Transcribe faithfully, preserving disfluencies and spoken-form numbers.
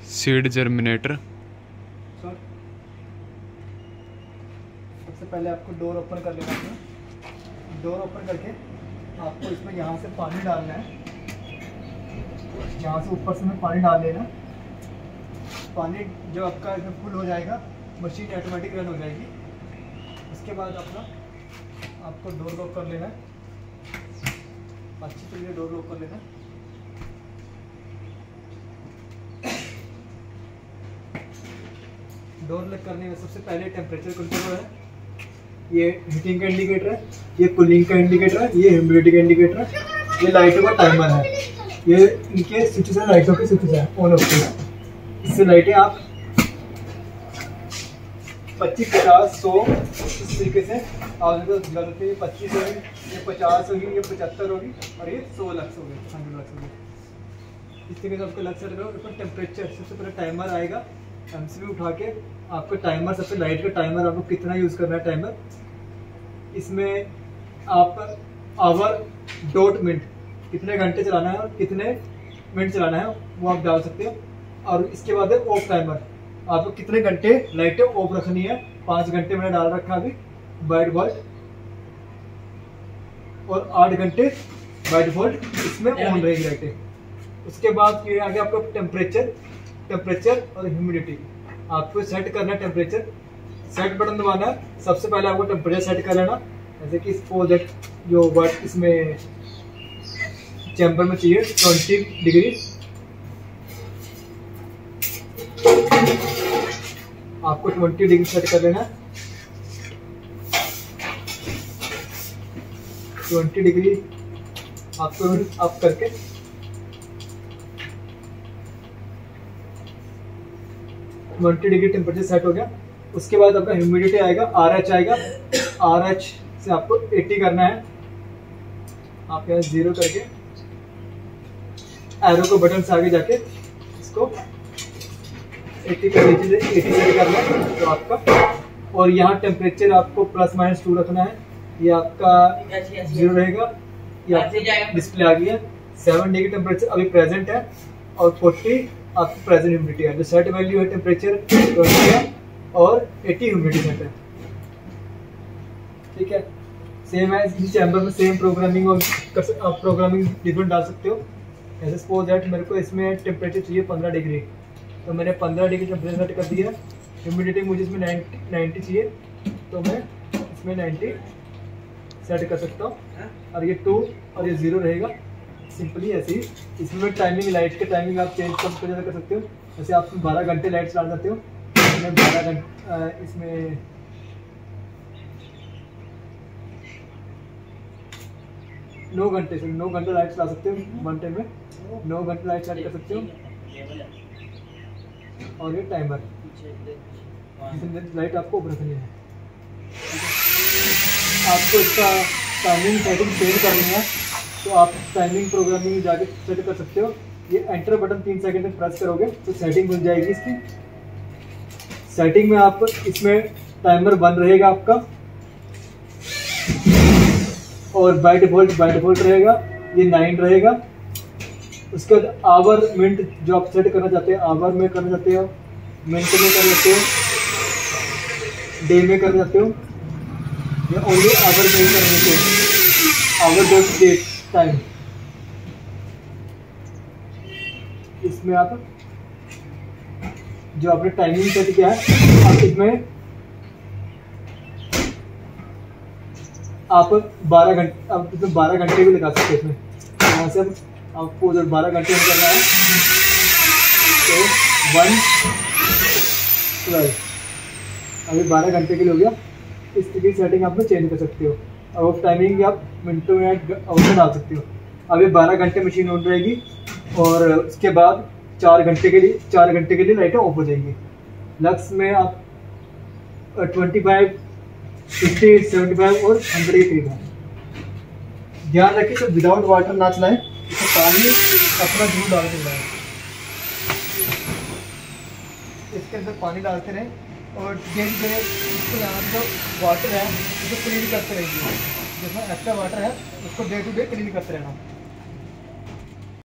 Seed germinator. सबसे पहले आपको डोर ओपन कर लेना है। डोर ओपन करके आपको इसमें यहाँ से पानी डालना है, यहाँ से ऊपर से में पानी डाल लेना। पानी जब आपका इसमें फुल हो जाएगा मशीन ऑटोमेटिक रन हो जाएगी। उसके बाद अपना आपको डोर लॉक कर लेना है, अच्छी तरीके से डोर लॉक कर लेना है। डोर लॉक करने में सबसे पहले टेम्परेचर कंट्रोलर है, ये हीटिंग का इंडिकेटर है, ये कूलिंग का इंडिकेटर है, ये ह्यूमिडिटी का इंडिकेटर है, ये लाइटों का टाइमर है। ये इनके स्विचेस हैं, लाइटों के स्विचेस हैं ऑन ऑफ के। इससे लाइटें आप पच्चीस पचास सौ इस तरीके से आप जला सकते हैं। ये पच्चीस होगी, ये पचास होगी, ये पचहत्तर होगी और ये सौ लक्स होगी, हंड्रेड लक्स होगी। इस तरीके से आपको लक्स सेट करो। ऊपर टेम्परेचर सबसे पहले टाइमर आएगा, एमसीबी उठा के आपका टाइमर, सबसे लाइट का टाइमर, आपको कितना यूज़ करना है टाइमर। इसमें आप आवर डॉट मिनट कितने घंटे चलाना है और कितने मिनट चलाना है वो आप डाल सकते हो। और इसके बाद है ऑफ टाइमर, आपको कितने घंटे लाइटें ऑफ रखनी है। पाँच घंटे मैंने डाल रखा अभी बाय डिफॉल्ट, और आठ घंटे बाय डिफॉल्ट इसमें ऑन रहेगी लाइटें। उसके बाद ये आगे आपका टेम्परेचर टेम्परेचर और ह्यूमिडिटी आपको सेट करना है। टेम्परेचर सेट बटन दबाना है। सबसे पहले आपको टेम्परेचर सेट कर लेना, जैसे कि सपोज जो वर्ड इसमें चैम्बर में चाहिए ट्वेंटी डिग्री, आपको ट्वेंटी डिग्री सेट कर लेना है। ट्वेंटी डिग्री आपको अप करके ट्वेंटी डिग्री टेम्परेचर सेट हो गया। उसके बाद आपका ह्यूमिडिटी आएगा, आर एच आएगा। आर एच से आपको अस्सी करना है। आप यहाँ जीरो करके एरो को बटन से आगे जाके इसको अस्सी कर लीजिए, अस्सी सेट करना है तो आपका। और यहाँ टेम्परेचर आपको प्लस माइनस टू रखना है। ये आपका जीरो रहेगा, ये आपकी डिस्प्ले आ गई है। सेवन डिग्री टेम्परेचर अभी प्रेजेंट है और फोर्टी आपकी प्रेजेंट ह्यूमिडिटी है। जो सेट वैल्यू है टेम्परेचर ट्वेंटी है और अस्सी ह्यूमिडिटी सेट है। ठीक है, सेम है इसी चैम्बर में सेम प्रोग्रामिंग और आप प्रोग्रामिंग डिफरेंट डाल सकते हो। ऐसे सपोज दैट मेरे को इसमें टेम्परेचर चाहिए पंद्रह डिग्री, तो मैंने पंद्रह डिग्री टेम्परेचर सेट कर दिया। ह्यूमिडिटी मुझे इसमें नाइन्टी नाइन्टी चाहिए, तो मैं इसमें नाइन्टी सेट कर सकता हूँ। और ये टू और ये ज़ीरो रहेगा, सिंपली ऐसे ही। इसमें टाइमिंग, लाइट के टाइमिंग आप चेंज कम कर कर सकते हो। जैसे आप बारह घंटे लाइट चला सकते हो, इसमें बारह घंटे इसमें नौ घंटे से नौ घंटे लाइट चला सकते हो। वन टाइम में नौ घंटे लाइट सेट कर सकते हो। और ये टाइमर, लाइट आपको ऊपर रखनी है। आपको इसका टाइमिंग सेटिंग चेंज करनी है तो आप टाइमिंग प्रोग्रामिंग जाके सेट कर सकते हो। ये एंटर बटन तीन सेकंड में प्रेस करोगे तो सेटिंग मिल जाएगी इसकी। सेटिंग में आप इसमें टाइमर वन रहेगा आपका, और बाय डिफॉल्ट बाय डिफॉल्ट रहेगा ये नाइन रहेगा। उसके बाद आवर मिनट जो आप सेट करना चाहते हैं, आवर में करना चाहते हो, मिनट में करना चाहते हो, डे में करना चाहते हो, या ओनली आवर में ही करना चाहते हो। आवर डॉट डेट टाइम, इसमें आप जो आपने टाइमिंग सेट किया है आप इसमें आप बारह घंटे आप इसमें बारह घंटे भी लगा सकते हैं। इसमें यहाँ से आपको उधर बारह घंटे में करना है तो वन ट्वेल्व अभी बारह घंटे के लिए हो गया। इस तरीके की सेटिंग आप में चेंज कर सकते हो। और ऑफ टाइमिंग आप मिनटों में आउट डाल सकते हो। अभी बारह घंटे मशीन ऑन रहेगी और उसके बाद चार घंटे के लिए चार घंटे के लिए लाइटें ऑफ हो जाएंगी। लक्स में आप twenty five fifty seventy five और हंड्रेड के करीब है। ध्यान रखिए तो विदाउट वाटर ना चलाएं, इसमें पानी अपना जरूर डालते रहें। इसके अंदर पानी डालते रहें और धीरे धीरे इसको यहाँ जो वाटर है उसको क्लीन करते रहेंगे। जिसमें एक्स्ट्रा वाटर है उसको डे टू डे क्लीन करते रहना।